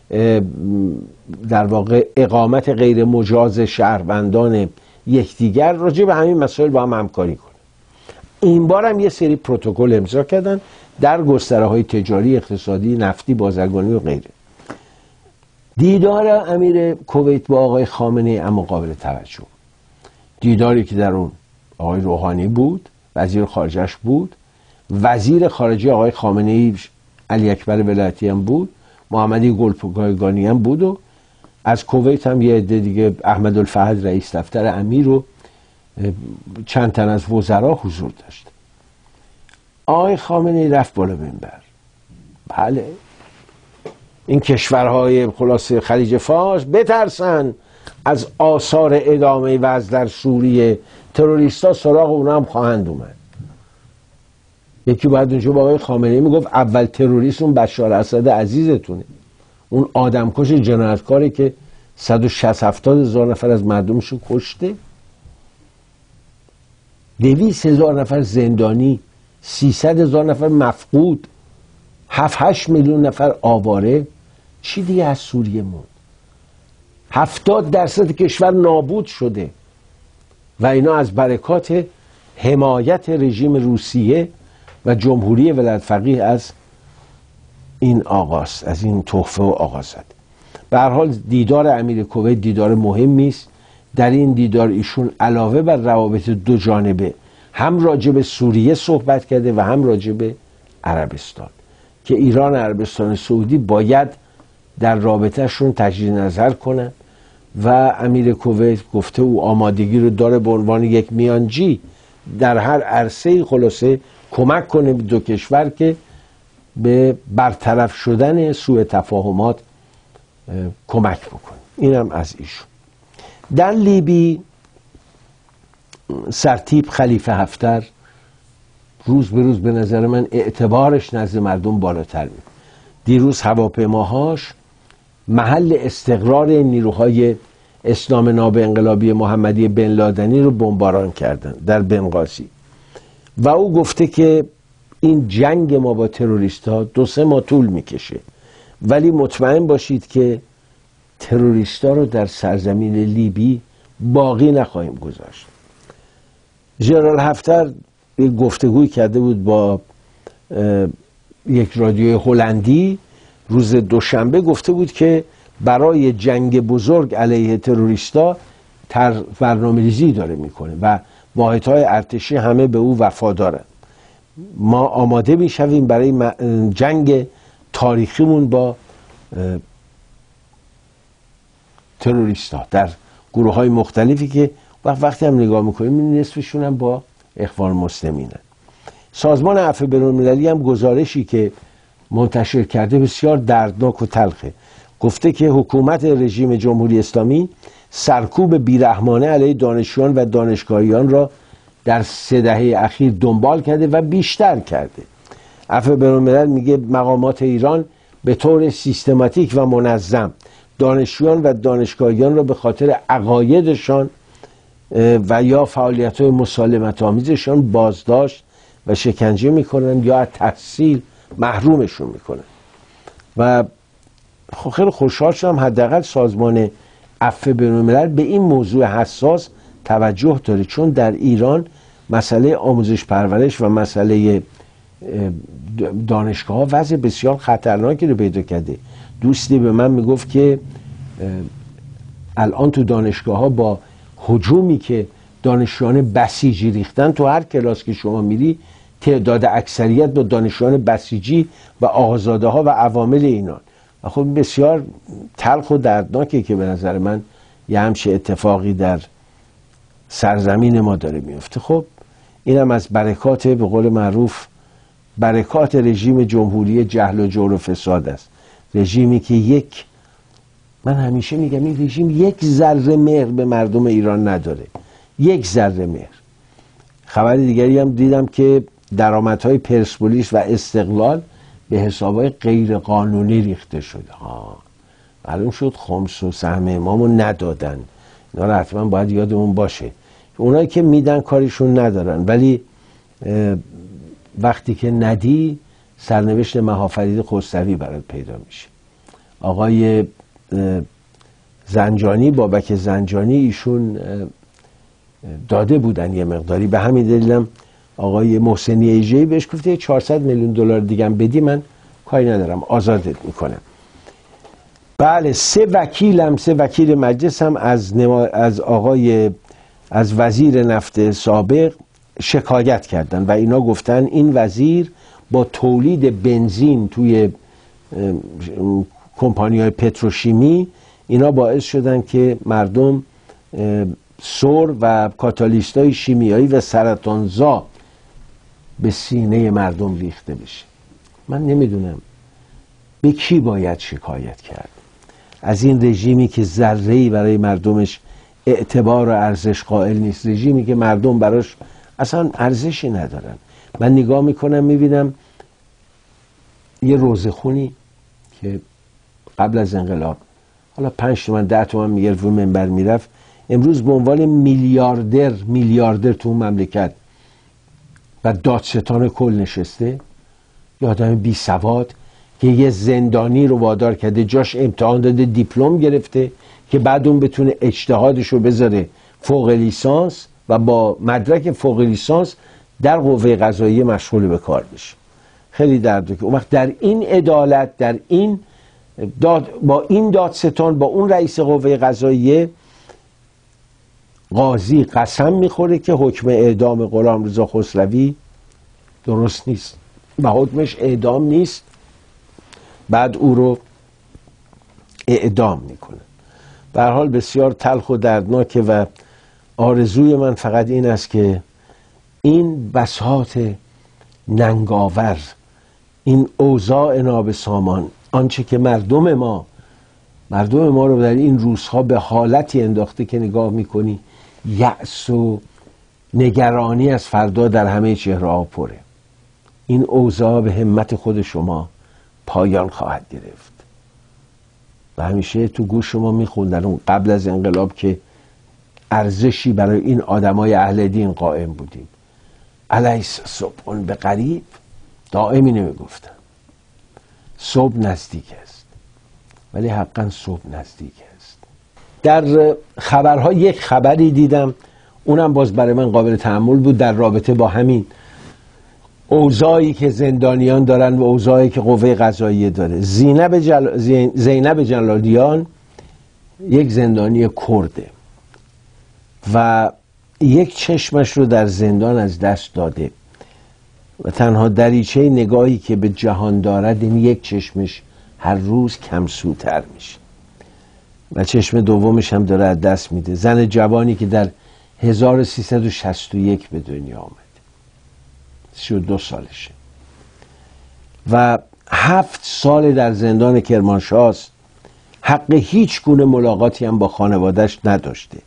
در واقع اقامت غیر مجاز شهروندان یکدیگر، راجع به همین مسائل با هم همکاری کنیم. این بار هم یه سری پروتکل امضا کردن در گستره‌های تجاری، اقتصادی، نفتی، بازرگانی و غیره. دیدار امیر کویت با آقای خامنه‌ای اما قابل توجه، دیداری که در اون آقای روحانی بود، وزیر خارجش بود، وزیر خارجه آقای خامنه‌ای علی اکبر ولایتی هم بود، محمدی گلپایگانی هم بود و از کویت هم یه عده دیگه، احمد الفهد رئیس دفتر امیر و چند تن از وزرا حضور داشت. آقای خامنه‌ای رفت بالا منبر. بله، این کشورهای خلاصه خلیج فارس بترسن از آثار ادامه وضع در سوریه، تروریستا سراغ اونا هم خواهند اومد. یکی باید اونجا با آقای خامنه‌ای میگفت اول تروریست اون بشار اسد عزیزتونه، اون آدمکش جنایتکاری که 160-170 هزار نفر از مردمشو کشته، 200,000 نفر زندانی، 300,000 نفر مفقود، 7-8 میلیون نفر آواره. چی دیگه از سوریه موند؟ 70% کشور نابود شده و اینا از برکات حمایت رژیم روسیه و جمهوری ولایت‌فقیه از این آغاز، از این تحفه و آغازت. به هر حال دیدار امیر کویت دیدار مهمی است. در این دیدار ایشون علاوه بر روابط دو جانبه هم راجع به سوریه صحبت کرده و هم راجع به عربستان که ایران و عربستان سعودی باید در رابطهشون تجدید نظر کنن و امیر کویت گفته او آمادگی رو داره به عنوان یک میانجی در هر عرصه خلاصه کمک کنه به دو کشور که به برطرف شدن سوء تفاهمات کمک بکنه. اینم از ایشون. در لیبی سرتیپ خلیفه حفتر روز به روز به نظر من اعتبارش نزد مردم بالاتر میره. دیروز هواپیماهاش محل استقرار نیروهای اسلام ناب انقلابی محمدی بن لادنی رو بمباران کردن در بنغازی و او گفته که این جنگ ما با تروریست ها 2-3 ماه طول میکشه، ولی مطمئن باشید که تروریست ها رو در سرزمین لیبی باقی نخواهیم گذاشت. ژنرال حفتر یک گفتگوی کرده بود با یک رادیوی هلندی روز دوشنبه، گفته بود که برای جنگ بزرگ علیه تروریستا برنامه‌ریزی داره میکنه و واحدهای ارتشی همه به او وفادارن. ما آماده میشویم برای جنگ تاریخیمون با تروریستا در گروه های مختلفی که وقتی هم نگاه میکنیم نصفشون هم با اخوان مسلمینن. سازمان عفو بین‌المللی هم گزارشی که منتشر کرده بسیار دردناک و تلخه. گفته که حکومت رژیم جمهوری اسلامی سرکوب بیرحمانه علیه دانشجویان و دانشگاهیان را در 3 دهه اخیر دنبال کرده و بیشتر کرده. عفو بین‌الملل میگه مقامات ایران به طور سیستماتیک و منظم دانشجویان و دانشگاهیان را به خاطر عقایدشان و یا فعالیت‌های مسالمت‌آمیزشان بازداشت و شکنجه میکنن یا از تحصیل محرومشون میکنن. و خیلی خوشحال شدم حداقل سازمان عفو بین‌الملل به این موضوع حساس توجه داره، چون در ایران مسئله آموزش پرورش و مسئله دانشگاه ها وضع بسیار خطرناکی رو پیدا کرده. دوستی به من میگفت که الان تو دانشگاه ها با هجومی که دانشجویان بسیجی ریختن، تو هر کلاس که شما میری تعداد اکثریت با دانشجویان بسیجی و آقازاده ها و عوامل اینان. و خب بسیار تلخ و دردناکه که به نظر من یه همچه اتفاقی در سرزمین ما داره میفته. خب اینم از برکات، به قول معروف برکات رژیم جمهوری جهل و جور و فساد است. رژیمی که من همیشه میگم این رژیم یک ذره مهر به مردم ایران نداره، یک ذره مهر. خبر دیگری هم دیدم که درآمدهای پرسپولیس و استقلال به حسابهای غیر قانونی ریخته شده. معلوم شد خمس و سهم امامو ندادن. اینا رو حتما باید یادمون باشه. اونایی که میدن کاریشون ندارن، ولی وقتی که ندی سرنوشت مهافرید خسروی برات پیدا میشه. آقای زنجانی، بابک زنجانی، ایشون داده بودن یه مقداری، به همین دلیلم آقای محسنی ایجه‌ای بهش گفته 400 میلیون دلار دیگه هم بدی من کاری ندارم، آزادت میکنم. بله، 3 وکیل مجلس هم از وزیر نفت سابق شکایت کردن و اینا گفتن این وزیر با تولید بنزین توی کمپانی‌های پتروشیمی اینا باعث شدن که مردم سر و کاتالیستای شیمیایی و سرطانزا به سینه مردم ریخته بشه. من نمیدونم به کی باید شکایت کرد؟ از این رژیمی که ذره‌ای برای مردمش اعتبار و ارزش قائل نیست، رژیمی که مردم براش اصلا ارزشی ندارن. من نگاه میکنم میبینم یه روزخونی که قبل از انقلاب حالا 5 تومن 10 تومن میگرفت رو منبر میرفت، امروز به عنوان میلیاردر تو اون مملکت و دادستان کل نشسته. یه آدم بی سواد که یه زندانی رو وادار کرده جاش امتحان داده دیپلم گرفته که بعد اون بتونه اجتهادش رو بذاره فوق لیسانس و با مدرک فوق لیسانس در قوه قضاییه مشغول به کار بشه. خیلی دردناکه. اون وقت در این عدالت، در این با این دادستان، با اون رئیس قوه قضاییه، قاضی قسم میخوره که حکم اعدام غلامرضا خسروی درست نیست و حکمش اعدام نیست، بعد او رو اعدام میکنه. به هر حال بسیار تلخ و دردناکه و آرزوی من فقط این است که این بساط ننگاور، این اوضاع نابسامان، آنچه که مردم ما رو در این روزها به حالتی انداخته که نگاه میکنی یأس و نگرانی از فردا در همه چهره‌ها پره، این اوضاع به همت خود شما پایان خواهد گرفت. و همیشه تو گوش شما میخوندن اون قبل از انقلاب که ارزشی برای این آدمای اهل دین قائم بودیم. الیس صبح به قریب، دائم اینو میگفتن صبح نزدیک است، ولی حقا صبح نزدیک است. در خبرها یک خبری دیدم، اونم باز برای من قابل تأمل بود، در رابطه با همین اوضاعی که زندانیان دارن و اوضاعی که قوه قضاییه داره. زینب جلالیان یک زندانی کرده و یک چشمش رو در زندان از دست داده و تنها دریچه نگاهی که به جهان دارد این یک چشمش هر روز کمسوتر میشه و چشم دومش هم داره از دست میده. زن جوانی که در 1361 به دنیا آمد، 32 سالشه و 7 سال در زندان کرمانشاه است. حق هیچ گونه ملاقاتی هم با خانواده‌اش نداشته.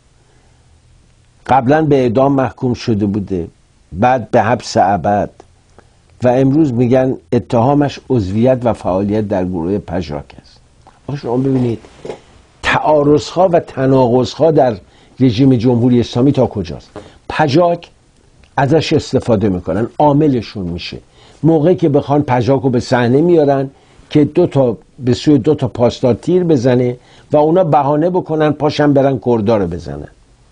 قبلا به اعدام محکوم شده بوده، بعد به حبس ابد و امروز میگن اتهامش عضویت و فعالیت در گروه پژاک است. شما ببینید تعارض‌ها و تناقض‌ها در رژیم جمهوری اسلامی تا کجاست. پژاک ازش استفاده میکنن، عاملشون میشه. موقعی که بخوان پژاک رو به صحنه میارن که به سوی 2 تا پاسدار تیر بزنه و اونا بهانه بکنن پاشن برن کردار رو بزنن.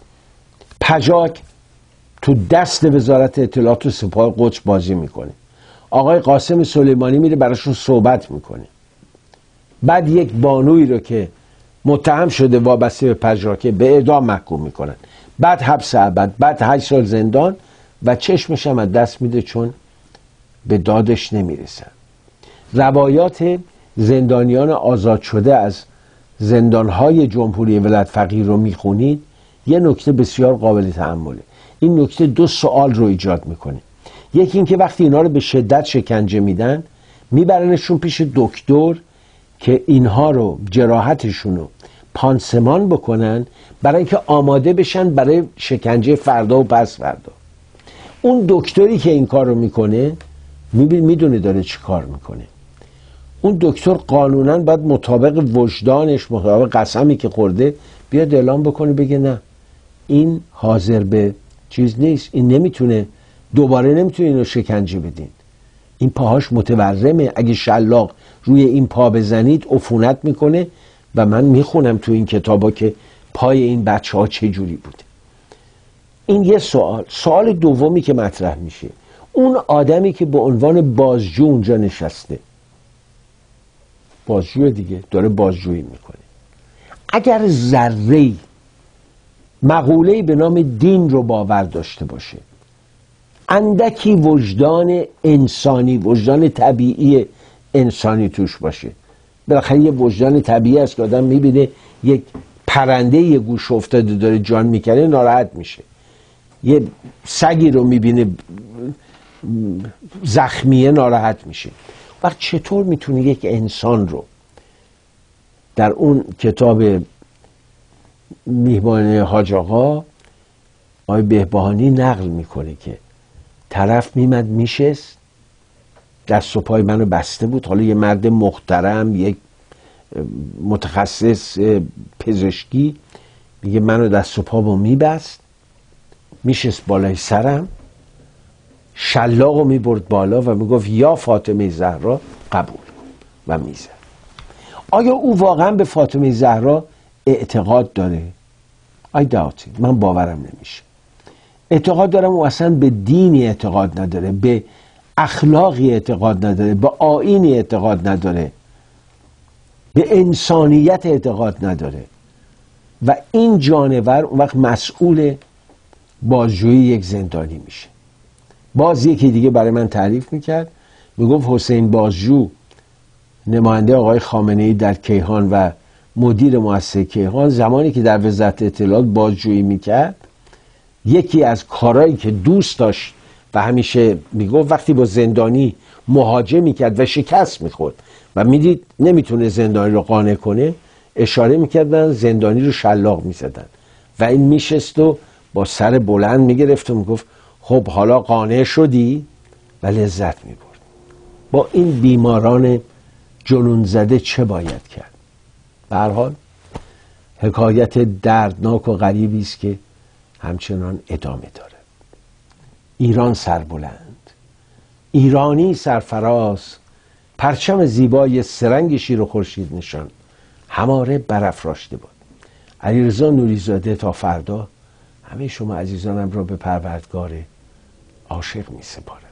پژاک تو دست وزارت اطلاعات و سپاه قدس بازی میکنه. آقای قاسم سلیمانی میره براشون صحبت میکنه. بعد یک بانویی رو که متهم شده وابسته به پژاکه به اعدام محکوم میکنن، بعد حبس ابد، بعد 8 سال زندان و چشمش هم از دست میده چون به دادش نمیرسن. روایات زندانیان آزاد شده از زندانهای جمهوری ولایت فقیه رو میخونید، یه نکته بسیار قابل تأمله. این نکته 2 سوال رو ایجاد میکنه. یکی این که وقتی اینا رو به شدت شکنجه میدن میبرنشون پیش دکتر که اینها رو جراحتشون رو پانسمان بکنن برای اینکه آماده بشن برای شکنجه فردا و پس فردا. اون دکتری که این کار رو میکنه میدونه داره چی کار میکنه. اون دکتر قانونا باید مطابق وجدانش، مطابق قسمی که خورده بیاد اعلام بکنه، بگه نه این حاضر به چیز نیست، این نمیتونه، دوباره نمیتونه اینو شکنجه بدین، این پاهاش متورمه، اگه شلاق روی این پا بزنید عفونت میکنه. و من میخونم تو این کتابا که پای این بچه ها چه جوری بوده. این یه سوال. سوال دومی که مطرح میشه، اون آدمی که به عنوان بازجو اونجا نشسته، بازجو دیگه داره بازجویی میکنه، اگر ذره‌ای مقوله‌ای به نام دین رو باور داشته باشه، اندکی وجدان انسانی، وجدان طبیعی انسانی توش باشه، بالاخره یه وجدان طبیعی است که آدم میبینه یک پرنده یه گوش افتاده داره جان میکنه ناراحت میشه، یه سگی رو میبینه زخمیه ناراحت میشه. وقت چطور میتونه یک انسان رو در اون کتاب میهمان حاج آقا آقای بهبهانی نقل میکنه که طرف میمد میشست، دست و پای منو بسته بود. حالا یه مرد محترم، یک متخصص پزشکی، میگه منو دست و پامو میبست، میشست بالای سرم، شلاقو میبرد بالا و میگفت یا فاطمه زهرا قبول و میزد. آیا او واقعا به فاطمه زهرا اعتقاد داره؟ I doubt it. من باورم نمیشه. اعتقاد دارم او اصلا به دینی اعتقاد نداره، به اخلاقی اعتقاد نداره، به آیینی اعتقاد نداره، به انسانیت اعتقاد نداره. و این جانور اون وقت مسئول بازجویی یک زندانی میشه. باز یکی دیگه برای من تعریف میکرد، میگفت حسین بازجو، نماینده آقای خامنه‌ای در کیهان و مدیر مؤسسه کیهان، زمانی که در وزارت اطلاعات بازجویی میکرد، یکی از کارهایی که دوست داشت و همیشه میگفت وقتی با زندانی مهاجم میکرد و شکست میخورد و میدید نمیتونه زندانی رو قانع کنه، اشاره میکردن زندانی رو شلاق میزدن و این میشست و با سر بلند میگرفت و میگفت خب حالا قانع شدی؟ و لذت میبرد. با این بیماران جنون زده چه باید کرد؟ به هر حال حکایت دردناک و غریبی است که همچنان ادامه داره. ایران سربلند، ایرانی سرفراز، پرچم زیبای سرنگ شیر و خورشید نشان هماره برافراشته بود. علیرضا نوری‌زاده تا فردا همه شما عزیزانم را به پروردگار عاشق می سپارم.